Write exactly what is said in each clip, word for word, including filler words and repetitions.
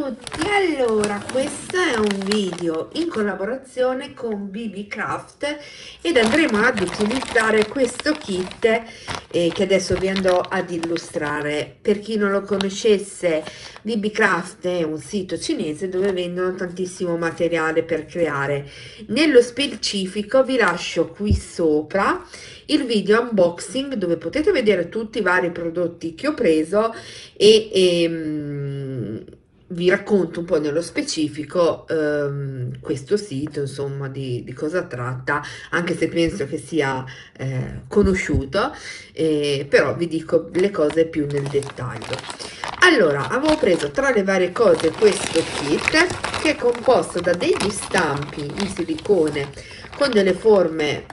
tutti, allora questo è un video in collaborazione con B B Craft ed andremo ad utilizzare questo kit eh, che adesso vi andrò ad illustrare. Per chi non lo conoscesse, B B Craft è un sito cinese dove vendono tantissimo materiale per creare. Nello specifico vi lascio qui sopra il video unboxing dove potete vedere tutti i vari prodotti che ho preso e, e vi racconto un po' nello specifico ehm, questo sito, insomma, di, di cosa tratta, anche se penso che sia eh, conosciuto, eh, però vi dico le cose più nel dettaglio. Allora, avevo preso tra le varie cose questo kit che è composto da degli stampi in silicone con delle forme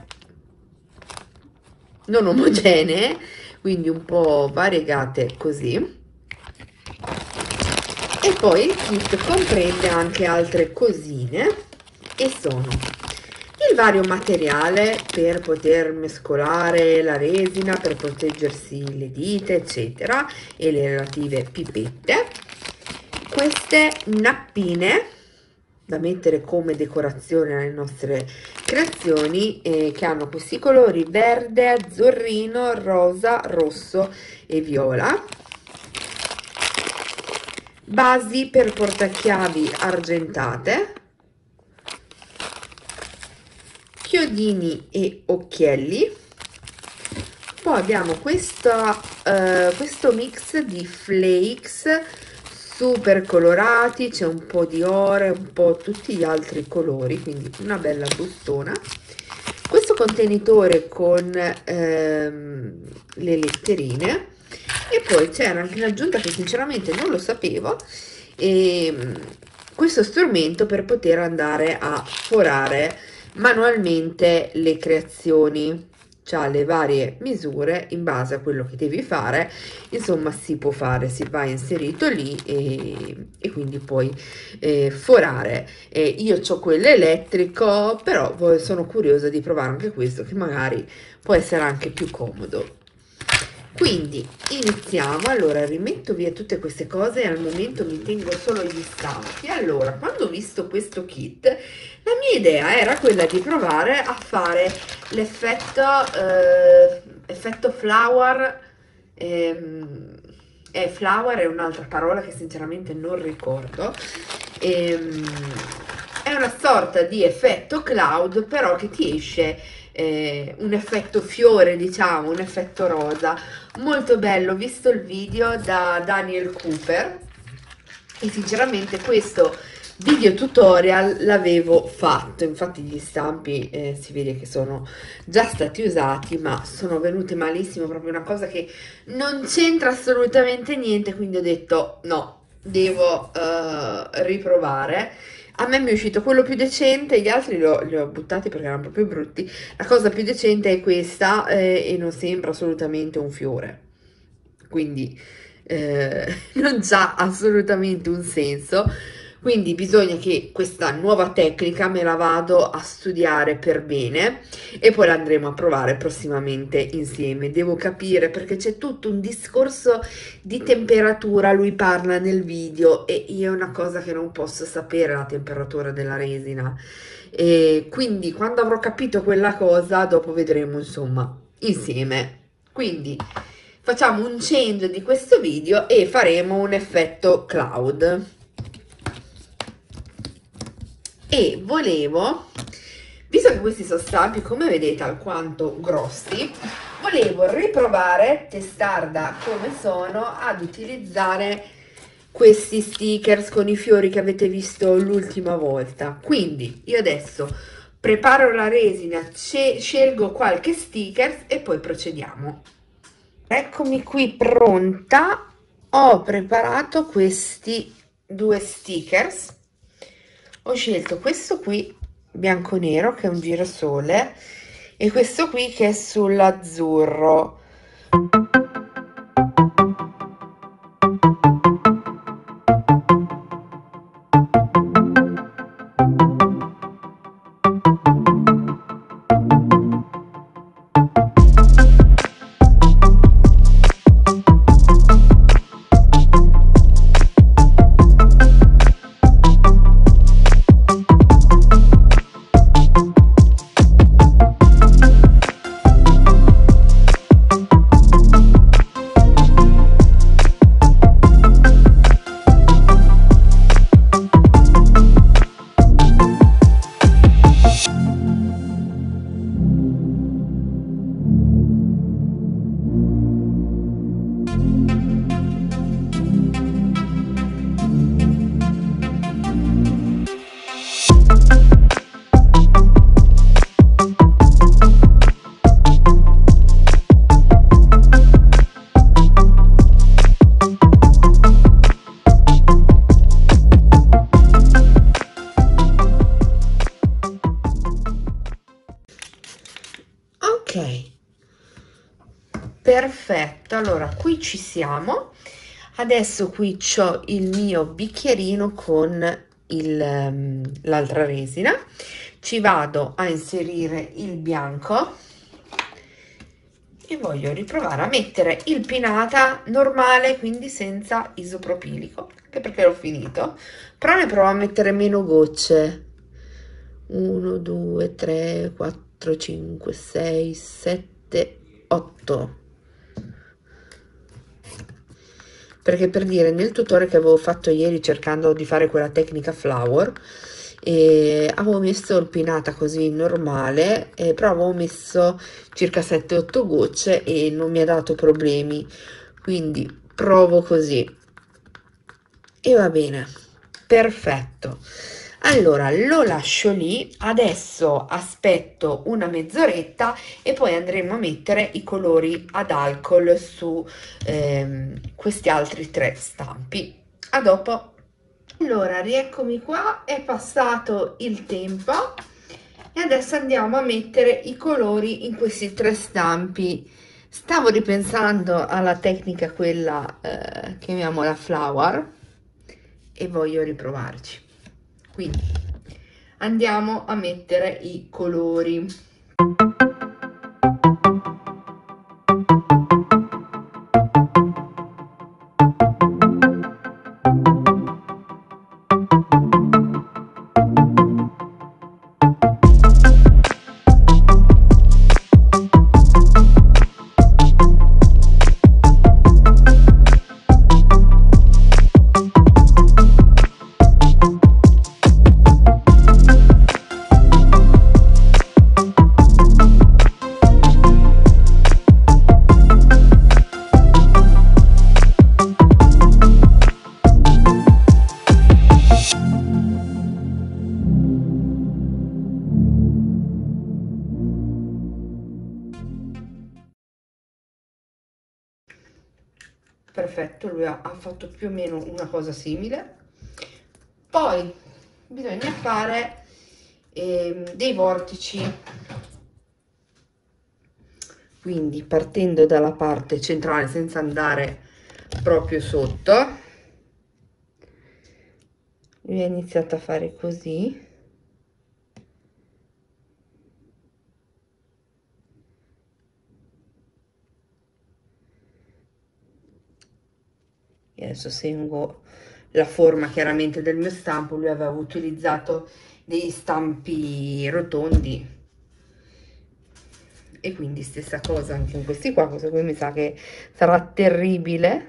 non omogenee, quindi un po' variegate così. E poi il kit comprende anche altre cosine e sono il vario materiale per poter mescolare la resina, per proteggersi le dita eccetera, e le relative pipette, queste nappine da mettere come decorazione alle nostre creazioni eh, che hanno questi colori verde, azzurrino, rosa, rosso e viola, basi per portachiavi argentate, chiodini e occhielli. Poi abbiamo questa, uh, questo mix di flakes super colorati, c'è un po' di oro, un po' tutti gli altri colori, quindi una bella bustona. Questo contenitore con ehm, le letterine. E poi c'era anche in aggiunta, che sinceramente non lo sapevo, e questo strumento per poter andare a forare manualmente le creazioni. C'ha le varie misure in base a quello che devi fare, insomma si può fare, si va inserito lì e, e quindi puoi eh, forare. E io ho quello elettrico, però sono curiosa di provare anche questo, che magari può essere anche più comodo. Quindi iniziamo. Allora rimetto via tutte queste cose e al momento mi tengo solo gli stampi. Allora, quando ho visto questo kit, la mia idea era quella di provare a fare l'effetto eh, effetto flower. ehm, eh, flower è un'altra parola che sinceramente non ricordo. ehm, è una sorta di effetto cloud, però che ti esce Eh, un effetto fiore, diciamo, un effetto rosa, molto bello. Ho visto il video da Daniel Cooper e sinceramente questo video tutorial l'avevo fatto, infatti gli stampi eh, si vede che sono già stati usati, ma sono venuti malissimo, proprio una cosa che non c'entra assolutamente niente, quindi ho detto no, devo uh, riprovare. A me mi è uscito quello più decente, gli altri li ho, li ho buttati perché erano proprio brutti. La cosa più decente è questa eh, e non sembra assolutamente un fiore, quindi eh, non c'ha assolutamente un senso. Quindi bisogna che questa nuova tecnica me la vado a studiare per bene e poi la andremo a provare prossimamente insieme. Devo capire, perché c'è tutto un discorso di temperatura, lui parla nel video e io è una cosa che non posso sapere, la temperatura della resina, e quindi quando avrò capito quella cosa dopo vedremo insomma insieme. Quindi facciamo un change di questo video e faremo un effetto cloud. E volevo, visto che questi sono stampi come vedete alquanto grossi, volevo riprovare, testarda come sono, ad utilizzare questi stickers con i fiori che avete visto l'ultima volta. Quindi io adesso preparo la resina, scelgo qualche stickers e poi procediamo. Eccomi qui pronta, ho preparato questi due stickers. Ho scelto questo qui bianco nero che è un girasole e questo qui che è sull'azzurro. perfetto. Allora qui ci siamo. Adesso qui c'ho il mio bicchierino con il, l'altra resina. Ci vado a inserire il bianco e voglio riprovare a mettere il pinata normale, quindi senza isopropilico, anche perché l'ho finito, però ne provo a mettere meno gocce. uno, due, tre, quattro, cinque, sei, sette, otto. Perché, per dire, nel tutorial che avevo fatto ieri cercando di fare quella tecnica flower, e avevo messo il pinata così normale, eh, però avevo messo circa sette otto gocce e non mi ha dato problemi, quindi provo così e va bene, perfetto. Allora lo lascio lì, adesso aspetto una mezz'oretta e poi andremo a mettere i colori ad alcol su ehm, questi altri tre stampi. A dopo. Allora, rieccomi qua, è passato il tempo e adesso andiamo a mettere i colori in questi tre stampi. Stavo ripensando alla tecnica quella eh, chiamiamola flower e voglio riprovarci, quindi andiamo a mettere i colori. Perfetto, lui ha, ha fatto più o meno una cosa simile. Poi bisogna fare eh, dei vortici, quindi partendo dalla parte centrale senza andare proprio sotto, lui ha iniziato a fare così. E adesso seguo la forma chiaramente del mio stampo. Lui aveva utilizzato dei stampi rotondi e quindi stessa cosa anche in questi qua. Questo qui mi sa che sarà terribile,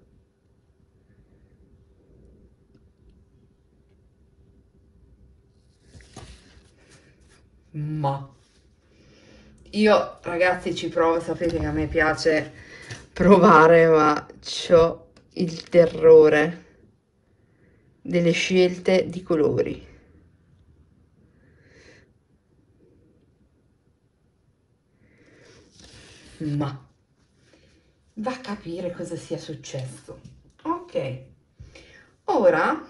ma io ragazzi ci provo. Sapete che a me piace provare, ma c'ho il terrore delle scelte di colori. Ma va a capire cosa sia successo. Ok, ora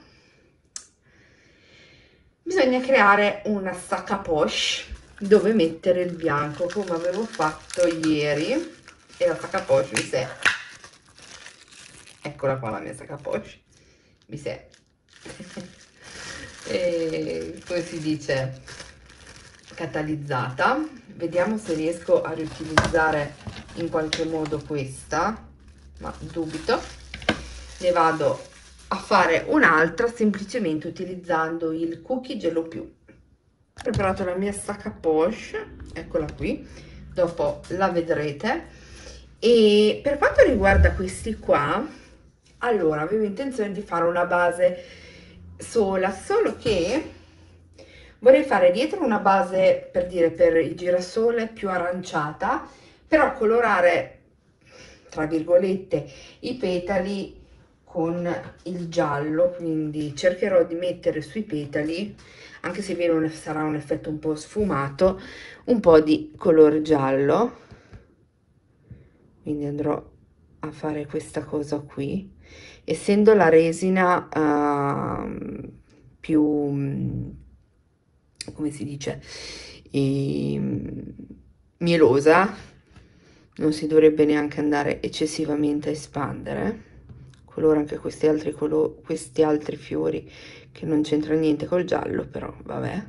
bisogna creare una sacca poche dove mettere il bianco come avevo fatto ieri, e la sacca poche mi sa, eccola qua la mia sacca poche, mi sa e come si dice, catalizzata. Vediamo se riesco a riutilizzare in qualche modo questa, ma dubito. Ne vado a fare un'altra semplicemente utilizzando il Cookie Gelo Più. Ho preparato la mia sacca poche, eccola qui, dopo la vedrete. E per quanto riguarda questi qua, allora avevo intenzione di fare una base sola, solo che vorrei fare dietro una base, per dire, per il girasole più aranciata, però colorare tra virgolette i petali con il giallo, quindi cercherò di mettere sui petali, anche se viene un, sarà un effetto un po' sfumato, un po' di colore giallo, quindi andrò a fare questa cosa qui, essendo la resina uh, più, come si dice, e, mielosa, non si dovrebbe neanche andare eccessivamente a espandere. Colora anche questi altri, colo questi altri fiori che non c'entra niente col giallo, però vabbè.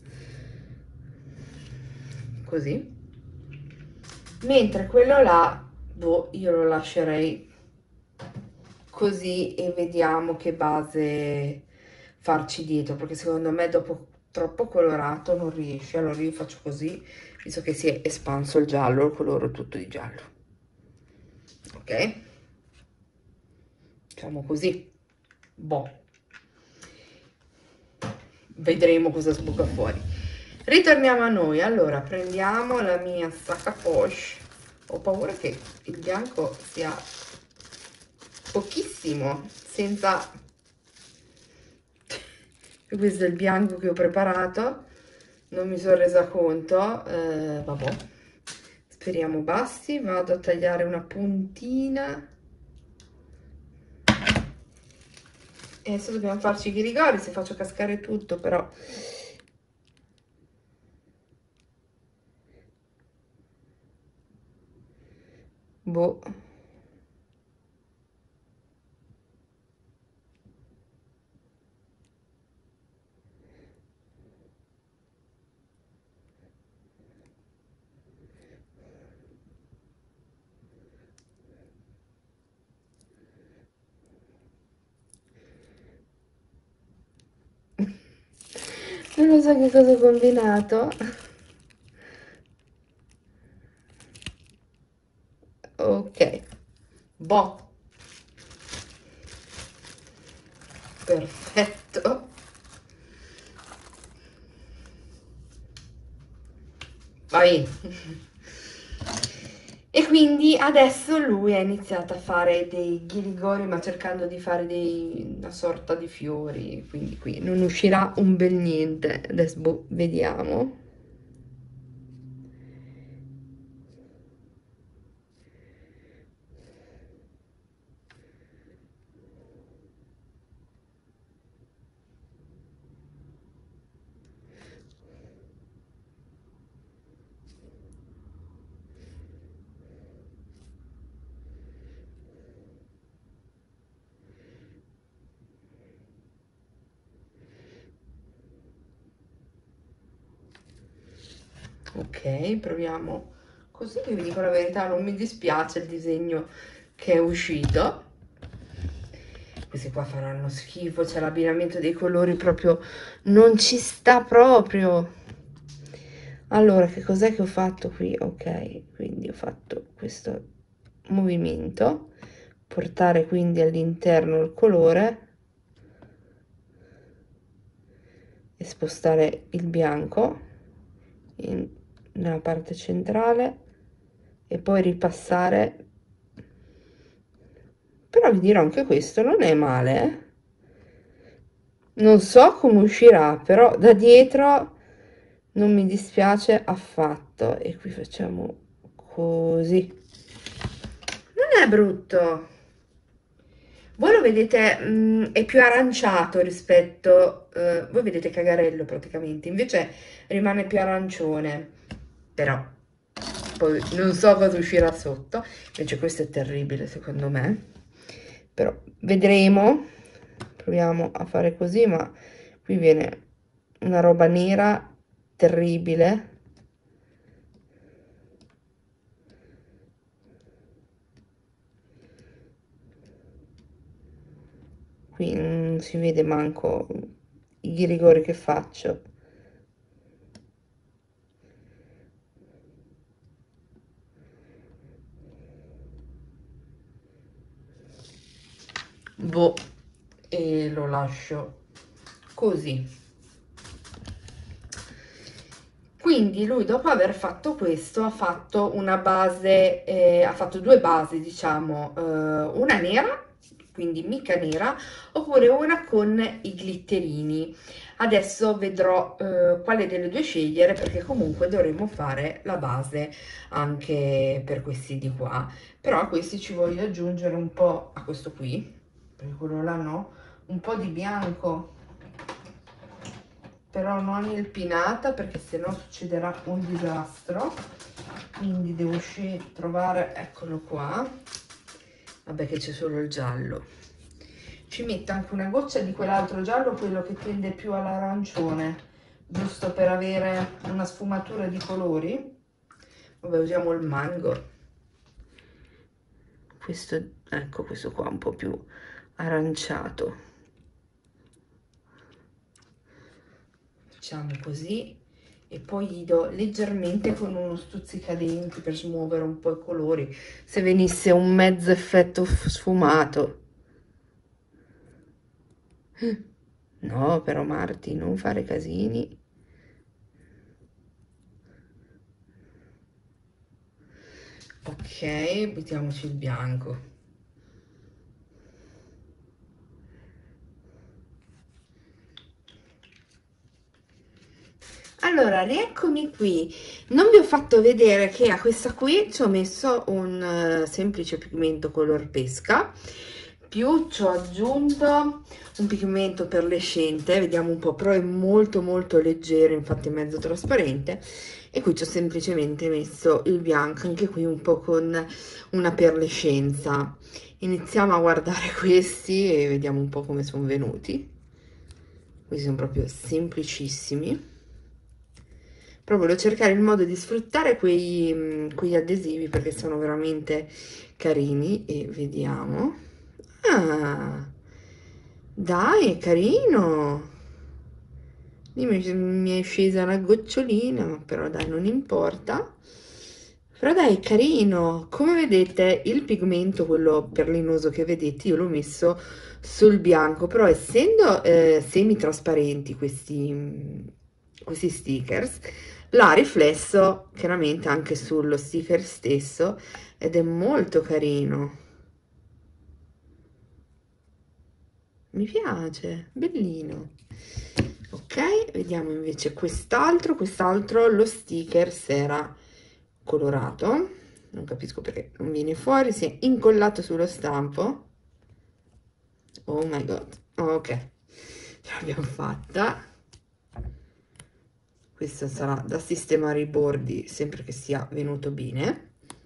Così. Mentre quello là, boh, io lo lascerei così e vediamo che base farci dietro, perché secondo me dopo troppo colorato non riesce. Allora io faccio così, visto che si è espanso il giallo, lo coloro tutto di giallo. Ok? Facciamo così. Boh, vedremo cosa sbuca fuori. Ritorniamo a noi. Allora, prendiamo la mia sac à poche. Ho paura che il bianco sia pochissimo, senza... Questo è il bianco che ho preparato, non mi sono resa conto, eh, vabbè, speriamo basti. Vado a tagliare una puntina e adesso dobbiamo farci i ghirigori, se faccio cascare tutto però... Boh. Non lo so che cosa ho combinato. Ok, boh, perfetto. Vai. E quindi adesso lui ha iniziato a fare dei ghirigori, ma cercando di fare dei, una sorta di fiori, quindi qui non uscirà un bel niente. Adesso boh, vediamo. Ok, proviamo così, che vi dico la verità, non mi dispiace il disegno che è uscito. Questi qua faranno schifo, c'è l'abbinamento dei colori proprio, non ci sta proprio. Allora, che cos'è che ho fatto qui? Ok, quindi ho fatto questo movimento, portare quindi all'interno il colore e spostare il bianco in, nella parte centrale e poi ripassare. Però vi dirò, anche questo non è male, eh? Non so come uscirà, però da dietro non mi dispiace affatto. E qui facciamo così. Non è brutto. Voi lo vedete, mh, è più aranciato rispetto... eh, voi vedete cagarello praticamente, invece rimane più arancione. Però poi non so cosa uscirà sotto. Invece questo è terribile secondo me. Però vedremo. Proviamo a fare così, ma qui viene una roba nera terribile. Qui non si vede manco i rigori che faccio. Boh, e lo lascio così. Quindi lui dopo aver fatto questo ha fatto una base, eh, ha fatto due basi, diciamo, eh, una nera, quindi mica nera, oppure una con i glitterini. Adesso vedrò eh, quale delle due scegliere, perché comunque dovremo fare la base anche per questi di qua. Però a questi ci voglio aggiungere un po', a questo qui, perché quello là no, un po' di bianco. però non ilpinata perché sennò succederà un disastro, quindi devo uscire, trovare, eccolo qua, vabbè che c'è solo il giallo, ci metto anche una goccia di quell'altro giallo, quello che tende più all'arancione, giusto per avere una sfumatura di colori. Vabbè, usiamo il mango, questo, ecco, questo qua un po' più aranciato. Facciamo così e poi gli do leggermente con uno stuzzicadenti per smuovere un po' i colori, se venisse un mezzo effetto sfumato. No, però Marti, non fare casini. Ok, mettiamoci il bianco. Allora, rieccomi qui. Non vi ho fatto vedere che a questa qui ci ho messo un uh, semplice pigmento color pesca, più ci ho aggiunto un pigmento perlescente, vediamo un po', però è molto molto leggero, infatti è mezzo trasparente, e qui ci ho semplicemente messo il bianco, anche qui un po' con una perlescenza. Iniziamo a guardare questi e vediamo un po' come sono venuti. Questi sono proprio semplicissimi. Però volevo cercare il modo di sfruttare quei, quegli adesivi perché sono veramente carini e vediamo. Ah, dai, è carino. Lì mi, mi è scesa una gocciolina, però dai, non importa. Però dai, è carino. Come vedete, il pigmento, quello perlinoso che vedete, io l'ho messo sul bianco, però essendo eh, semi-trasparenti questi, questi stickers, l'ha riflesso chiaramente anche sullo sticker stesso ed è molto carino. Mi piace, bellino. Ok, vediamo invece quest'altro. Quest'altro lo sticker si era colorato, non capisco perché non viene fuori, si è incollato sullo stampo. Oh my god, ok, ce l'abbiamo fatta. Questo sarà da sistemare i bordi sempre che sia venuto bene,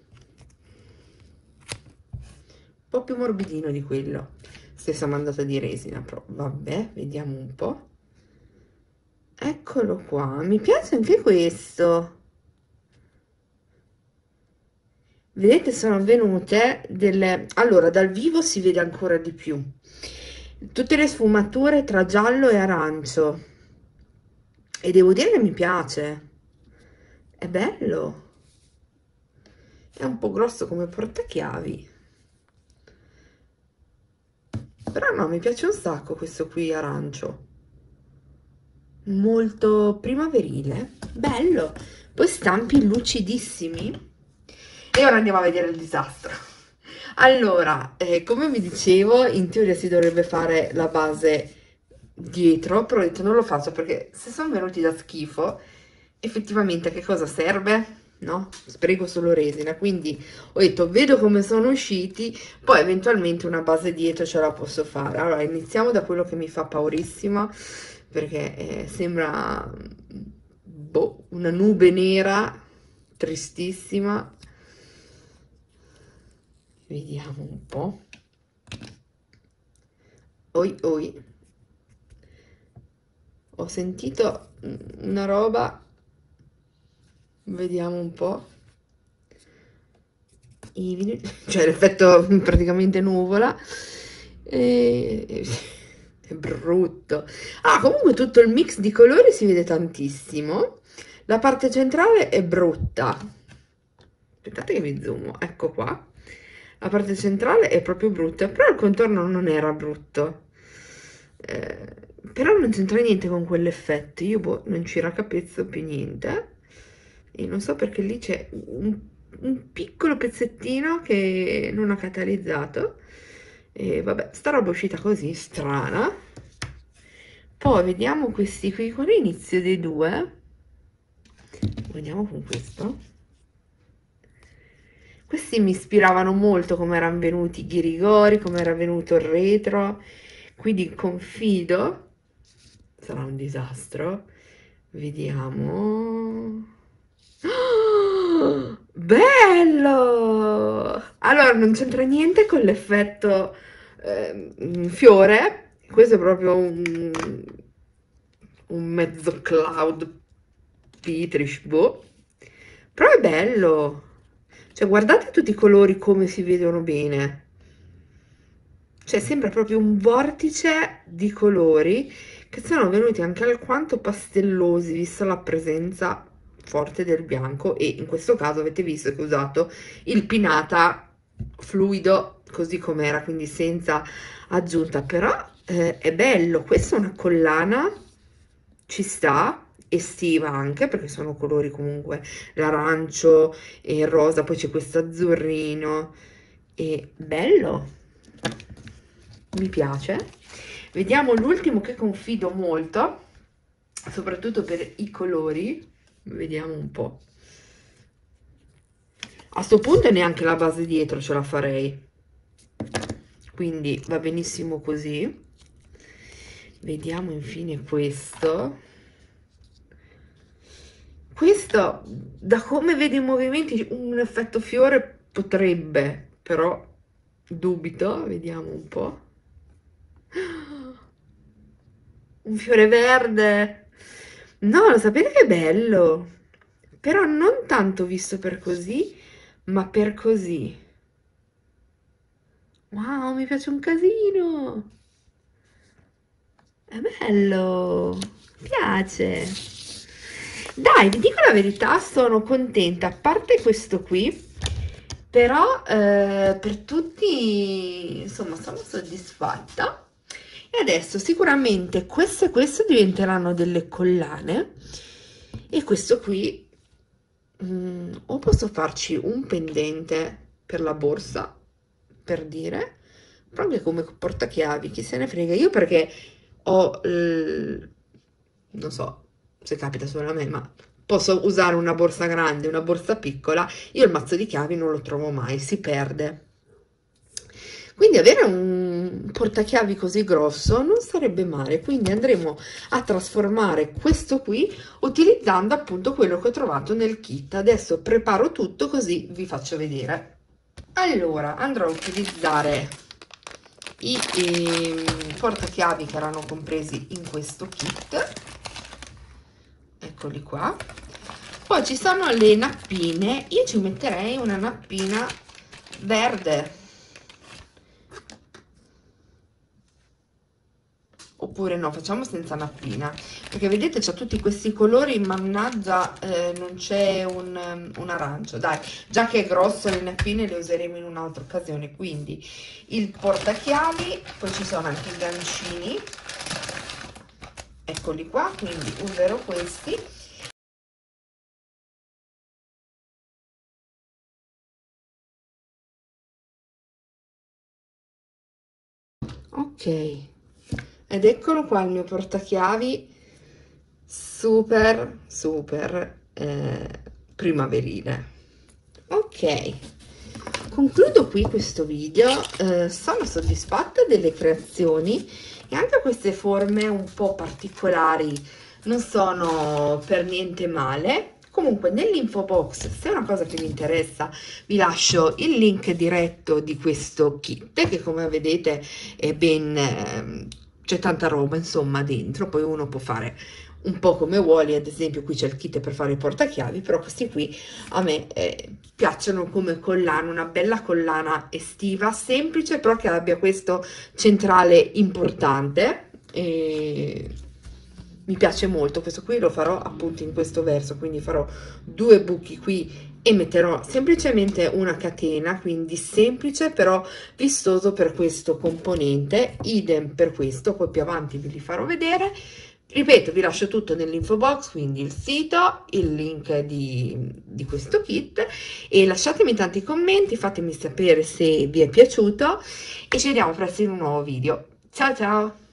un po' più morbidino di quello stessa mandata di resina, però vabbè, vediamo un po'. Eccolo qua, mi piace anche questo. Vedete, sono venute delle... Allora, dal vivo si vede ancora di più. Tutte le sfumature tra giallo e arancio. E devo dire che mi piace. È bello. È un po' grosso come portachiavi. Però no, mi piace un sacco questo qui arancio. Molto primaverile. Bello. Poi stampi lucidissimi. E ora andiamo a vedere il disastro. Allora, eh, come vi dicevo, in teoria si dovrebbe fare la base dietro, però ho detto non lo faccio perché se sono venuti da schifo, effettivamente a che cosa serve? No? Spreco solo resina, quindi ho detto vedo come sono usciti, poi eventualmente una base dietro ce la posso fare. Allora, iniziamo da quello che mi fa paurissima, perché eh, sembra boh, una nube nera, tristissima. Vediamo un po'. Oi, oi. Ho sentito una roba. Vediamo un po'. I, cioè l'effetto praticamente nuvola. E... È brutto. Ah, comunque tutto il mix di colori si vede tantissimo. La parte centrale è brutta. Aspettate che mi zoom. Ecco qua. La parte centrale è proprio brutta, però il contorno non era brutto. Eh, però non c'entra niente con quell'effetto. Io boh, non ci racapezzo più niente. E non so perché lì c'è un, un piccolo pezzettino che non ha catalizzato. E vabbè, sta roba è uscita così, strana. Poi vediamo questi qui con l'inizio dei due. Vediamo con questo. Questi mi ispiravano molto come erano venuti i ghirigori, come era venuto il retro, quindi confido sarà un disastro. Vediamo. Oh, bello! Allora, non c'entra niente con l'effetto ehm, fiore. Questo è proprio un, un mezzo cloud Petrish, boh. Però è bello. Cioè, guardate tutti i colori come si vedono bene. Cioè, sembra proprio un vortice di colori che sono venuti anche alquanto pastellosi, vista la presenza forte del bianco, e in questo caso avete visto che ho usato il pinata fluido così com'era, quindi senza aggiunta. Però eh, è bello. Questa è una collana, ci sta, estiva anche, perché sono colori comunque l'arancio e il rosa, poi c'è questo azzurrino, e bello, mi piace. Vediamo l'ultimo che confido molto, soprattutto per i colori. Vediamo un po'. A sto punto neanche la base dietro ce la farei, quindi va benissimo così. Vediamo infine questo. Questo, da come vedo i movimenti, un effetto fiore potrebbe, però dubito. Vediamo un po'. Un fiore verde. No, lo sapete che bello? Però non tanto visto per così, ma per così. Wow, mi piace un casino. È bello. Mi piace. Dai, vi dico la verità, sono contenta, a parte questo qui, però eh, per tutti, insomma, sono soddisfatta. E adesso sicuramente questo e questo diventeranno delle collane, e questo qui mm, o posso farci un pendente per la borsa, per dire, proprio come portachiavi, chi se ne frega. Io perché ho, il- non so se capita solo a me, ma posso usare una borsa grande, una borsa piccola. Io il mazzo di chiavi non lo trovo mai, si perde. Quindi avere un portachiavi così grosso non sarebbe male, quindi andremo a trasformare questo qui utilizzando appunto quello che ho trovato nel kit. Adesso preparo tutto così vi faccio vedere. Allora, andrò a utilizzare i, i portachiavi che erano compresi in questo kit, eccoli qua. Poi ci sono le nappine, io ci metterei una nappina verde, oppure no, facciamo senza nappina, perché vedete c'ha tutti questi colori, mannaggia, eh, non c'è un, un arancio. Dai, già che è grosso, le nappine le useremo in un'altra occasione. Quindi il portachiavi, poi ci sono anche i gancini, eccoli qua, quindi userò questi. Ok, ed eccolo qua il mio portachiavi super super eh, primaverile. Ok, concludo qui questo video. Eh, sono soddisfatta delle creazioni, e anche queste forme un po' particolari non sono per niente male. Comunque nell'info box, se è una cosa che vi interessa, vi lascio il link diretto di questo kit, che come vedete è ben eh, c'è tanta roba insomma dentro. Poi uno può fare un po' come vuole, ad esempio qui c'è il kit per fare i portachiavi, però questi qui a me eh, piacciono come collana, una bella collana estiva, semplice, però che abbia questo centrale importante. E mi piace molto. Questo qui lo farò appunto in questo verso, quindi farò due buchi qui e metterò semplicemente una catena, quindi semplice però vistoso per questo componente. Idem per questo, poi più avanti ve li farò vedere. Ripeto, vi lascio tutto nell'info box, quindi il sito, il link di, di questo kit, e lasciatemi tanti commenti, fatemi sapere se vi è piaciuto, e ci vediamo presto in un nuovo video. Ciao ciao!